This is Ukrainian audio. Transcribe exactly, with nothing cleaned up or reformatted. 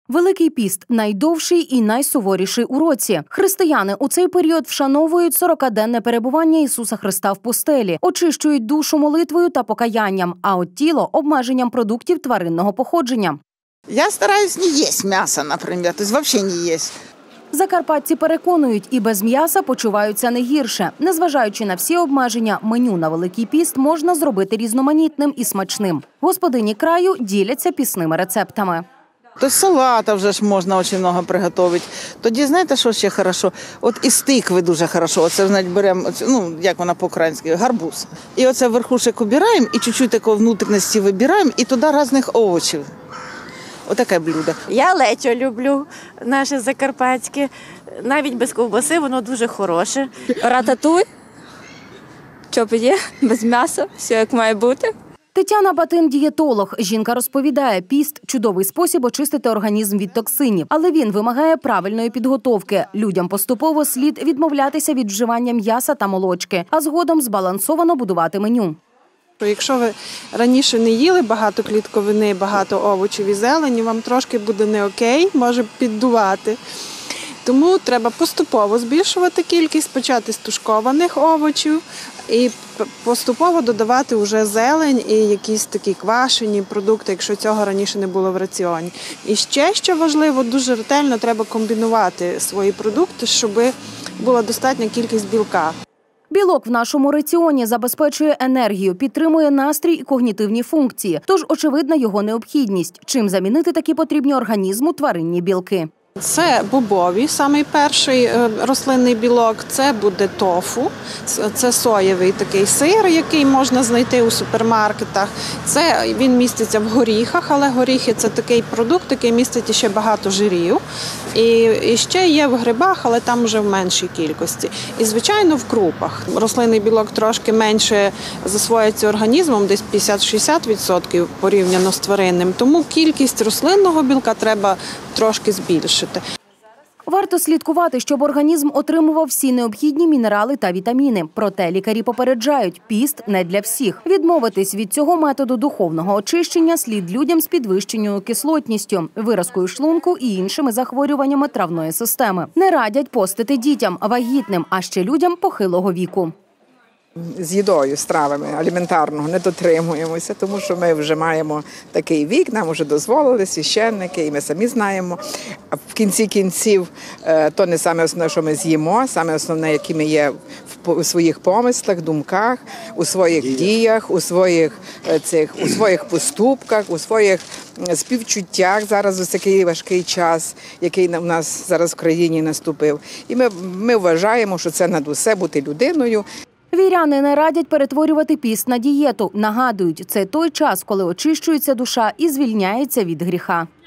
Великий піст – найдовший і найсуворіший у році. Християни у цей період вшановують сорокаденне перебування Ісуса Христа в пустелі, очищують душу молитвою та покаянням, а от тіло – обмеженням продуктів тваринного походження. Я стараюсь не есть мясо, например, то есть вообще не есть. Закарпатці переконують, і без м'яса почуваються не гірше. Незважаючи на всі обмеження, меню на Великий піст можна зробити різноманітним і смачним. Господині краю діляться пісними рецептами. То салата вже ж можна дуже багато приготувати. Тоді, знаєте, що ще хорошо? От із тикви дуже хорошо. Оце, знаєте, беремо, ну, як вона по-українськи, гарбуз. І оце верхушек обираємо, і чуть-чуть такого внутрішності вибираємо, і туди різних овочів. Отаке блюдо. Я лечо люблю, наше закарпатське. Навіть без ковбаси воно дуже хороше. Рататуй, чопи є, без м'яса, все як має бути. Тетяна Батин – дієтолог. Жінка розповідає, піст – чудовий спосіб очистити організм від токсинів. Але він вимагає правильної підготовки. Людям поступово слід відмовлятися від вживання м'яса та молочки, а згодом збалансовано будувати меню. Якщо ви раніше не їли багато клітковини, багато овочів і зелені, вам трошки буде не окей, може піддувати. Тому треба поступово збільшувати кількість, почати з тушкованих овочів і поступово додавати вже зелень і якісь такі квашені продукти, якщо цього раніше не було в раціоні. І ще, що важливо, дуже ретельно треба комбінувати свої продукти, щоб була достатня кількість білка. Білок в нашому раціоні забезпечує енергію, підтримує настрій і когнітивні функції. Тож очевидна його необхідність. Чим замінити такі потрібні організму тваринні білки? Це бобові, самий перший рослинний білок, це буде тофу, це соєвий такий сир, який можна знайти у супермаркетах. Це, він міститься в горіхах, але горіхи – це такий продукт, який містить ще багато жирів. І, і ще є в грибах, але там вже в меншій кількості. І, звичайно, в крупах. Рослинний білок трошки менше засвоюється організмом, десь п'ятдесят-шістдесят відсотків порівняно з тваринним. Тому кількість рослинного білка треба трошки збільшити. Варто слідкувати, щоб організм отримував всі необхідні мінерали та вітаміни. Проте лікарі попереджають – піст не для всіх. Відмовитись від цього методу духовного очищення слід людям з підвищеною кислотністю, виразкою шлунку і іншими захворюваннями травної системи. Не радять постити дітям, вагітним, а ще людям похилого віку. З їдою, стравами аліментарного не дотримуємося, тому що ми вже маємо такий вік, нам вже дозволили священники, і ми самі знаємо. А в кінці кінців то не саме основне, що ми з'їмо, саме основне, які ми є в своїх помислах, думках, у своїх діях, у своїх цих, у своїх поступках, у своїх співчуттях зараз ось такий важкий час, який у нас зараз в країні наступив. І ми, ми вважаємо, що це над усе бути людиною. Віряни не радять перетворювати піст на дієту. Нагадують, це той час, коли очищується душа і звільняється від гріха.